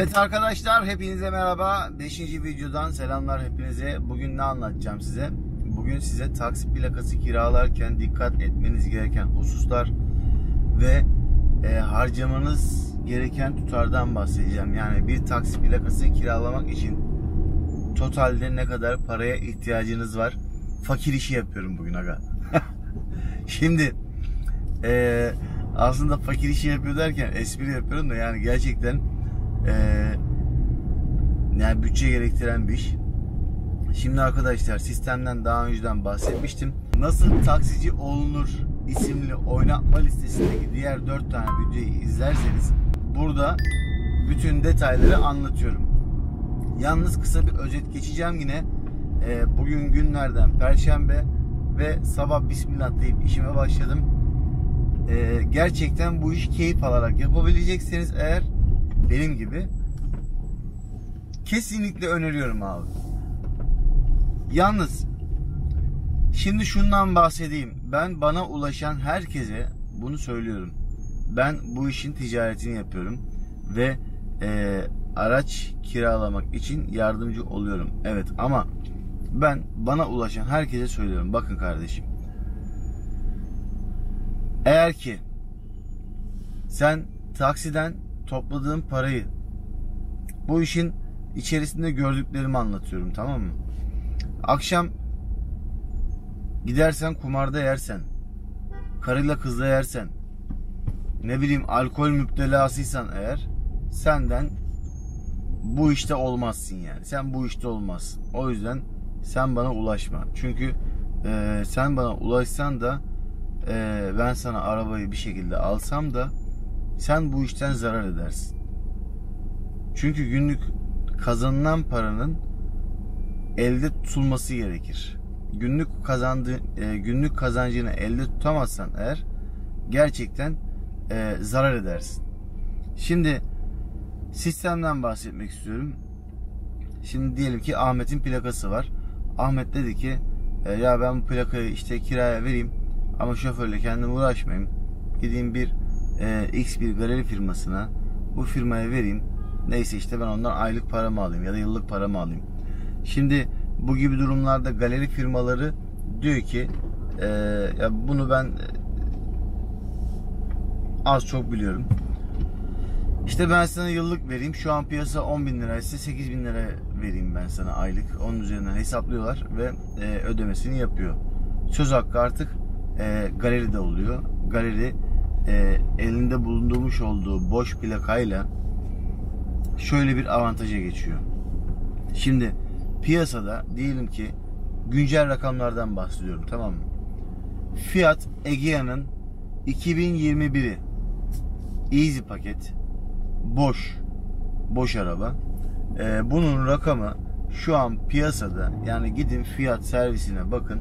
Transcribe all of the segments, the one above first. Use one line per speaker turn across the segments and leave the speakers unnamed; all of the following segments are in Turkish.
Evet arkadaşlar, hepinize merhaba. 5. videodan selamlar hepinize. Bugün ne anlatacağım size? Bugün size taksi plakası kiralarken dikkat etmeniz gereken hususlar ve harcamanız gereken tutardan bahsedeceğim. Yani bir taksi plakası kiralamak için totalde ne kadar paraya ihtiyacınız var? Fakir işi yapıyorum bugün aga. Şimdi aslında fakir işi yapıyor derken espri yapıyorum da yani gerçekten yani bütçe gerektiren bir iş. Şimdi arkadaşlar, sistemden daha önceden bahsetmiştim. Nasıl taksici olunur isimli oynatma listesindeki diğer 4 tane videoyu izlerseniz burada bütün detayları anlatıyorum. Yalnız kısa bir özet geçeceğim yine. Bugün günlerden Perşembe ve sabah Bismillah deyip işime başladım. Gerçekten bu işi keyif alarak yapabilecekseniz eğer, benim gibi, kesinlikle öneriyorum abi. Yalnız şimdi şundan bahsedeyim. Ben bana ulaşan herkese bunu söylüyorum. Ben bu işin ticaretini yapıyorum ve araç kiralamak için yardımcı oluyorum. Evet, ama ben bana ulaşan herkese söylüyorum. Bakın kardeşim, eğer ki sen taksiden topladığın parayı, bu işin içerisinde gördüklerimi anlatıyorum, tamam mı? Akşam gidersen kumarda yersen, karıyla kızla yersen, ne bileyim alkol müptelasıysan eğer, senden bu işte olmazsın yani. Sen bu işte olmazsın. O yüzden sen bana ulaşma. Çünkü sen bana ulaşsan da ben sana arabayı bir şekilde alsam da sen bu işten zarar edersin. Çünkü günlük kazanılan paranın elde tutulması gerekir. Günlük kazancını elde tutamazsan eğer gerçekten zarar edersin. Şimdi sistemden bahsetmek istiyorum. Şimdi diyelim ki Ahmet'in plakası var. Ahmet dedi ki ya ben bu plakayı işte kiraya vereyim ama şoförle kendim uğraşmayayım. Gideyim bir X bir galeri firmasına, bu firmaya vereyim. Neyse işte ben ondan aylık paramı alayım ya da yıllık paramı alayım. Şimdi bu gibi durumlarda galeri firmaları diyor ki ya bunu ben az çok biliyorum. İşte ben sana yıllık vereyim. Şu an piyasa 10.000 liraysa 8.000 lira vereyim ben sana aylık. Onun üzerinden hesaplıyorlar ve ödemesini yapıyor. Söz hakkı artık galeride oluyor. Galeri elinde bulundurmuş olduğu boş plakayla şöyle bir avantaja geçiyor. Şimdi piyasada diyelim ki güncel rakamlardan bahsediyorum, tamam mı? Fiat Egea'nın 2021'i Easy paket, boş araba. Bunun rakamı şu an piyasada, yani gidin Fiat servisine bakın,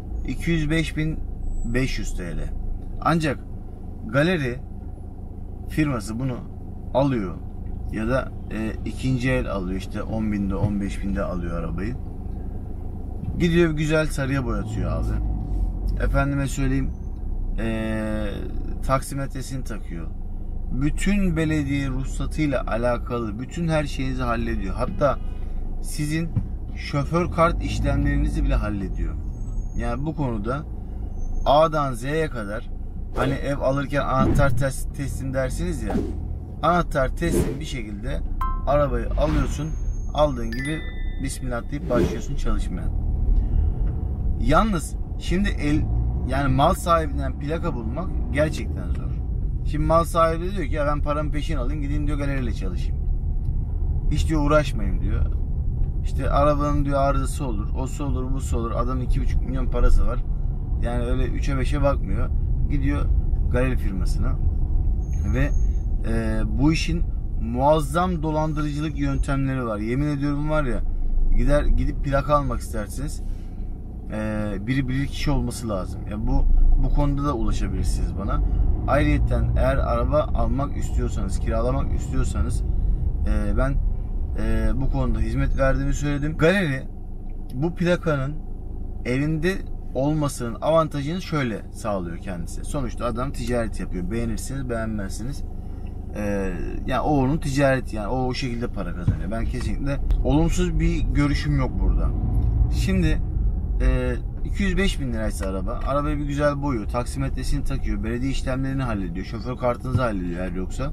205.500 TL. Ancak galeri firması bunu alıyor ya da ikinci el alıyor, işte 10.000'de 15.000'de alıyor arabayı. Gidiyor güzel sarıya boyatıyor abi. Efendime söyleyeyim, taksimetresini takıyor. Bütün belediye ruhsatıyla alakalı bütün her şeyinizi hallediyor. Hatta sizin şoför kart işlemlerinizi bile hallediyor. Yani bu konuda A'dan Z'ye kadar, hani ev alırken anahtar teslim dersiniz ya, anahtar teslim bir şekilde arabayı alıyorsun, aldığın gibi Bismillah deyip başlıyorsun çalışmaya. Yalnız şimdi yani mal sahibinden plaka bulmak gerçekten zor. Şimdi mal sahibi diyor ki ya ben paramı peşin alayım, gideyim diyor galeriyle çalışayım. Hiç diyor uğraşmayayım diyor. İşte arabanın diyor arızası olur, osu olur, busu olur. Adamın 2,5 milyon parası var. Yani öyle 3'e 5'e bakmıyor. Gidiyor galeri firmasına ve bu işin muazzam dolandırıcılık yöntemleri var. Yemin ediyorum var ya, gidip plaka almak isterseniz biri bilir kişi olması lazım. Yani bu konuda da ulaşabilirsiniz bana. Ayrıyeten eğer araba almak istiyorsanız, kiralamak istiyorsanız ben bu konuda hizmet verdiğimi söyledim. Galeri bu plakanın elinde olmasının avantajını şöyle sağlıyor kendisi. Sonuçta adam ticaret yapıyor. Beğenirsiniz, beğenmezsiniz. Yani o onun ticareti, yani o şekilde para kazanıyor. Ben kesinlikle olumsuz bir görüşüm yok burada. Şimdi 205 bin liraysa arabayı bir güzel boyuyor, taksimetresini takıyor, belediye işlemlerini hallediyor, şoför kartınızı hallediyor eğer yoksa.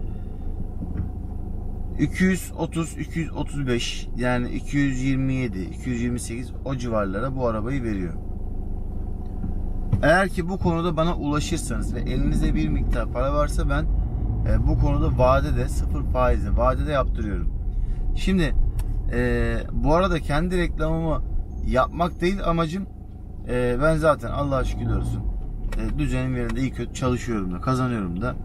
230, 235, yani 227, 228 o civarlara bu arabayı veriyor. Eğer ki bu konuda bana ulaşırsanız ve elinizde bir miktar para varsa ben bu konuda vadede, sıfır faizle vadede yaptırıyorum. Şimdi bu arada kendi reklamımı yapmak değil amacım. Ben zaten Allah'a şükürler olsun düzenim yerinde, iyi kötü çalışıyorum da, kazanıyorum da.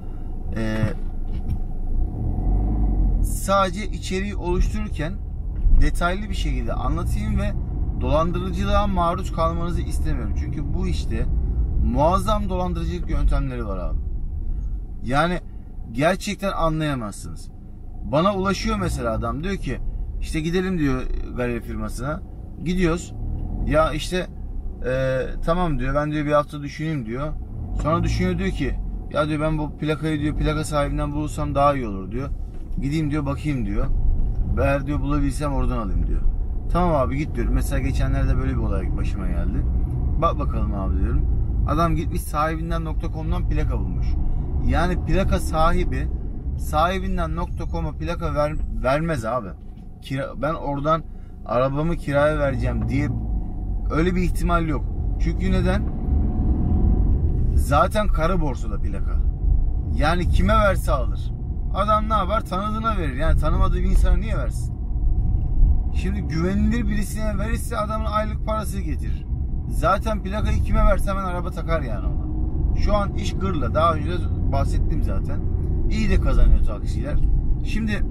Sadece içeriği oluştururken detaylı bir şekilde anlatayım ve dolandırıcılığa maruz kalmanızı istemiyorum. Çünkü bu işte muazzam dolandırıcılık yöntemleri var abi. Yani gerçekten anlayamazsınız. Bana ulaşıyor mesela adam, diyor ki işte gidelim diyor galeri firmasına. Gidiyoruz. Ya işte tamam diyor, ben diyor bir hafta düşüneyim diyor. Sonra düşünüyor, diyor ki ya diyor ben bu plakayı diyor plaka sahibinden bulursam daha iyi olur diyor. Gideyim diyor bakayım diyor. Eğer diyor bulabilsem oradan alayım diyor. Tamam abi git diyorum. Mesela geçenlerde böyle bir olay başıma geldi. Bak bakalım abi diyorum. Adam gitmiş sahibinden.com'dan plaka bulmuş. Yani plaka sahibinden.com'a plaka vermez abi. Ben oradan arabamı kiraya vereceğim diye öyle bir ihtimal yok. Çünkü neden? Zaten kara borsada plaka. Yani kime verse alır. Adam ne yapar? Tanıdığına verir. Yani tanımadığı bir insana niye versin? Şimdi güvenilir birisine verirse adamın aylık parası getirir. Zaten plakayı kime verse hemen araba takar yani ona. Şu an iş gırla. Daha önce bahsettim zaten. İyi de kazanıyor taksiler. Şimdi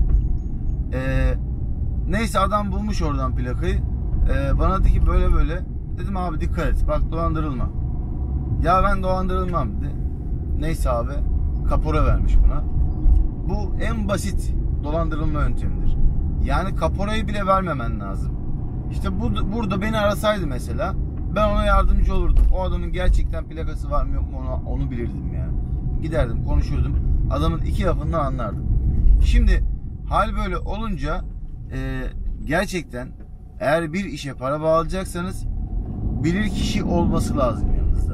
neyse adam bulmuş oradan plakayı. Bana dedi ki böyle böyle. Dedim abi dikkat et. Bak dolandırılma. Ya ben dolandırılmam dedi. Neyse abi kapora vermiş buna. Bu en basit dolandırılma yöntemidir. Yani kaporayı bile vermemen lazım. İşte burada beni arasaydı mesela ben ona yardımcı olurdum. O adamın gerçekten plakası var mı yok mu onu bilirdim yani. Giderdim konuşurdum. Adamın iki lafından anlardım. Şimdi hal böyle olunca gerçekten eğer bir işe para bağlayacaksanız bilir kişi olması lazım yanınızda.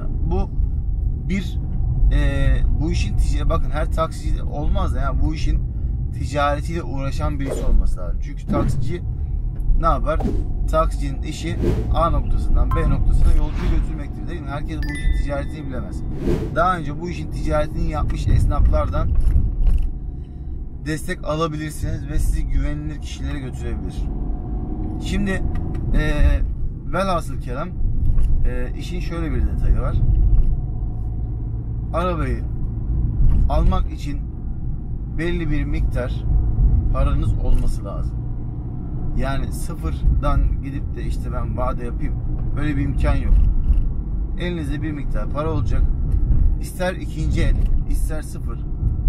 Bu işin bakın her taksici olmaz da yani bu işin ticaretiyle uğraşan birisi olması lazım. Çünkü taksici ne yapar? Taksicinin işi A noktasından B noktasına yolcuyu götürmektir değil mi? Herkes bu işin ticaretini bilemez. Daha önce bu işin ticaretini yapmış esnaflardan destek alabilirsiniz ve sizi güvenilir kişilere götürebilir. Şimdi velhasıl kelam işin şöyle bir detayı var. Arabayı almak için belli bir miktar paranız olması lazım. Yani sıfırdan gidip de işte ben vade yapayım, öyle bir imkan yok. Elinizde bir miktar para olacak. İster ikinci el, ister sıfır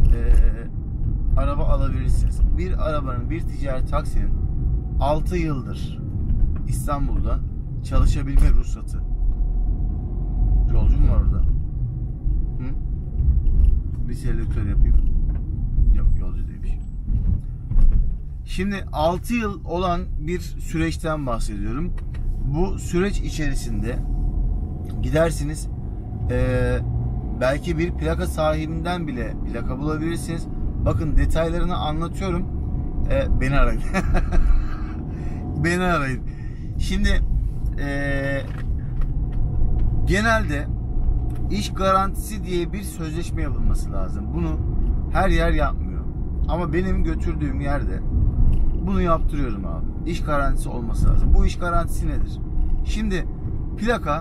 araba alabilirsiniz. Bir arabanın, bir ticari taksinin 6 yıldır İstanbul'da çalışabilme ruhsatı. Yolcu mu var orada? Hı? Bir selektör yapayım. Yok, yolcu değilmiş. Şimdi 6 yıl olan bir süreçten bahsediyorum. Bu süreç içerisinde gidersiniz belki bir plaka sahibinden bile plaka bulabilirsiniz. Bakın detaylarını anlatıyorum. Beni arayın. Beni arayın. Şimdi genelde iş garantisi diye bir sözleşme yapılması lazım. Bunu her yer yapmıyor. Ama benim götürdüğüm yerde bunu yaptırıyorum abi. İş garantisi olması lazım. Bu iş garantisi nedir? Şimdi plaka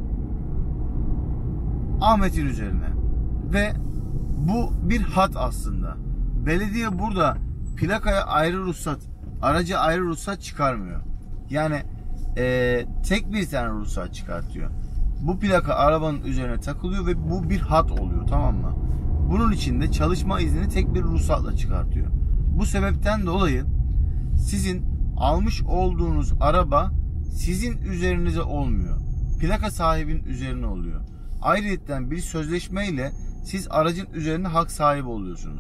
Ahmet'in üzerine ve bu bir hat aslında. Belediye burada plakaya ayrı ruhsat, araca ayrı ruhsat çıkarmıyor. Yani tek bir tane ruhsat çıkartıyor. Bu plaka arabanın üzerine takılıyor ve bu bir hat oluyor, tamam mı? Bunun için de çalışma iznini tek bir ruhsatla çıkartıyor. Bu sebepten dolayı sizin almış olduğunuz araba sizin üzerinize olmuyor. Plaka sahibinin üzerine oluyor. Ayrıyeten bir sözleşmeyle siz aracın üzerine hak sahibi oluyorsunuz.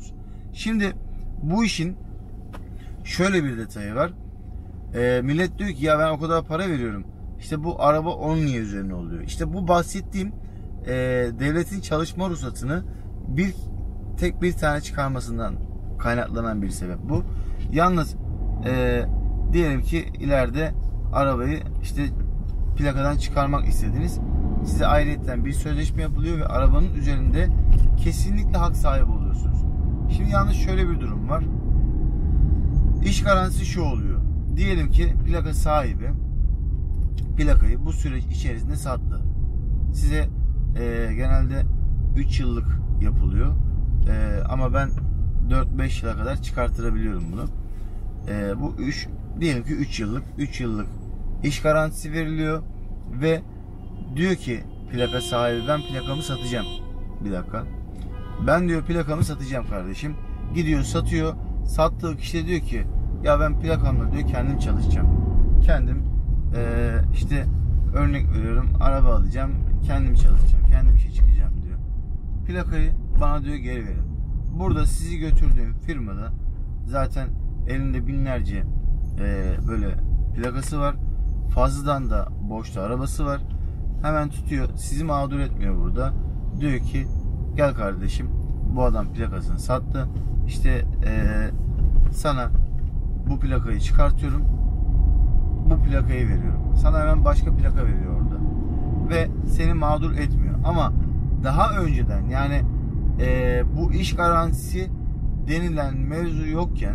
Şimdi bu işin şöyle bir detayı var. Millet diyor ki ya ben o kadar para veriyorum. İşte bu araba onun niye üzerine oluyor? İşte bu bahsettiğim devletin çalışma ruhsatını tek bir tane çıkarmasından kaynaklanan bir sebep bu. Yalnız diyelim ki ileride arabayı işte plakadan çıkarmak istediniz. Size ayrıyetten bir sözleşme yapılıyor ve arabanın üzerinde kesinlikle hak sahibi oluyorsunuz. Şimdi yalnız şöyle bir durum var. İş garantisi şu oluyor. Diyelim ki plaka sahibi plakayı bu süreç içerisinde sattı. Size genelde 3 yıllık yapılıyor. Ama ben 4-5 yıla kadar çıkartırabiliyorum bunu. Bu diyelim ki 3 yıllık iş garantisi veriliyor ve diyor ki plaka sahibi ben plakamı satacağım. Bir dakika. Ben diyor plakamı satacağım kardeşim. Gidiyor satıyor. Sattığı kişi de diyor ki ya ben plakamla diyor kendim çalışacağım. Kendim işte örnek veriyorum araba alacağım. Kendim çalışacağım. Kendim işe çıkacağım diyor. Plakayı bana diyor geri verin. Burada sizi götürdüğüm firmada zaten elinde binlerce böyle plakası var. Fazladan da boşta arabası var. Hemen tutuyor. Sizi mağdur etmiyor burada. Diyor ki gel kardeşim bu adam plakasını sattı. İşte sana bu plakayı çıkartıyorum. Bu plakayı veriyorum. Sana hemen başka plaka veriyor orada. Ve seni mağdur etmiyor. Ama daha önceden yani bu iş garantisi denilen mevzu yokken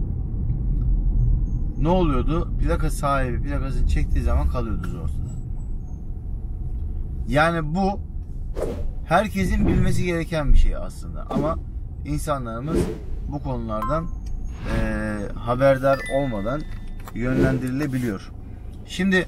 ne oluyordu? Plaka sahibi plakasını çektiği zaman kalıyordu ortada. Yani bu herkesin bilmesi gereken bir şey aslında. Ama insanlarımız bu konulardan haberdar olmadan yönlendirilebiliyor. Şimdi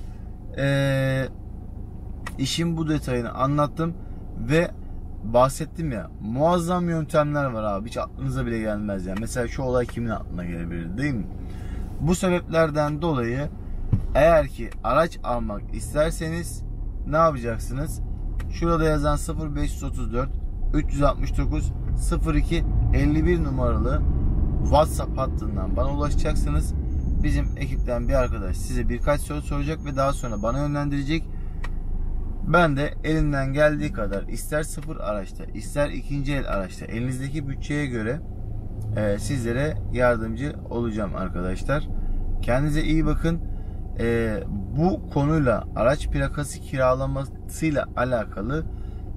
işin bu detayını anlattım ve bahsettim ya, muazzam yöntemler var abi, hiç aklınıza bile gelmez yani. Mesela şu olay kimin aklına gelebilir değil mi? Bu sebeplerden dolayı eğer ki araç almak isterseniz ne yapacaksınız? Şurada yazan 0534 369 02 51 numaralı WhatsApp hattından bana ulaşacaksınız. Bizim ekipten bir arkadaş size birkaç soru soracak ve daha sonra bana yönlendirecek. Ben de elimden geldiği kadar ister sıfır araçta ister ikinci el araçta elinizdeki bütçeye göre sizlere yardımcı olacağım arkadaşlar. Kendinize iyi bakın. Bu konuyla araç plakası kiralamasıyla alakalı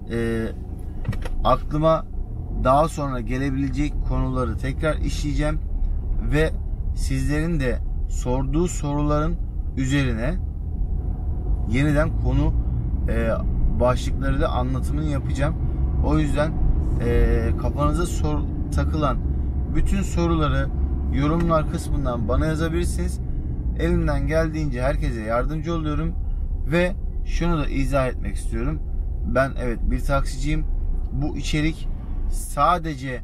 aklıma daha sonra gelebilecek konuları tekrar işleyeceğim ve sizlerin de sorduğu soruların üzerine yeniden konu başlıkları da anlatımını yapacağım. O yüzden kafanıza takılan bütün soruları yorumlar kısmından bana yazabilirsiniz. Elimden geldiğince herkese yardımcı oluyorum ve şunu da izah etmek istiyorum. Ben evet bir taksiciyim. Bu içerik sadece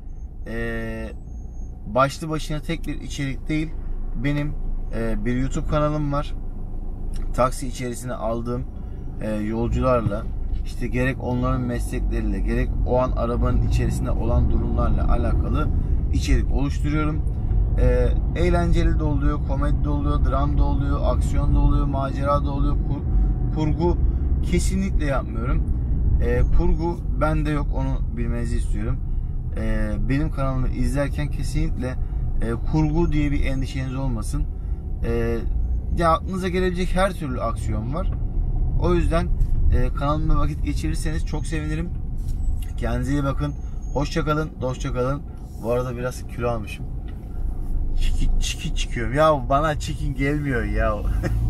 başlı başına tek bir içerik değil. Benim bir YouTube kanalım var. Taksi içerisine aldığım yolcularla işte gerek onların meslekleriyle gerek o an arabanın içerisinde olan durumlarla alakalı içerik oluşturuyorum. Eğlenceli de oluyor, komedi de oluyor, dram da oluyor, aksiyon da oluyor, macera da oluyor. Kurgu kesinlikle yapmıyorum. Kurgu bende yok, onu bilmenizi istiyorum. Benim kanalımı izlerken kesinlikle kurgu diye bir endişeniz olmasın. Ya aklınıza gelebilecek her türlü aksiyon var. O yüzden kanalıma vakit geçirirseniz çok sevinirim. Kendinize iyi bakın. Hoşça kalın, dostça kalın. Bu arada biraz kilo almışım. Çiki çıkıyorum. Ya bana çikin gelmiyor ya.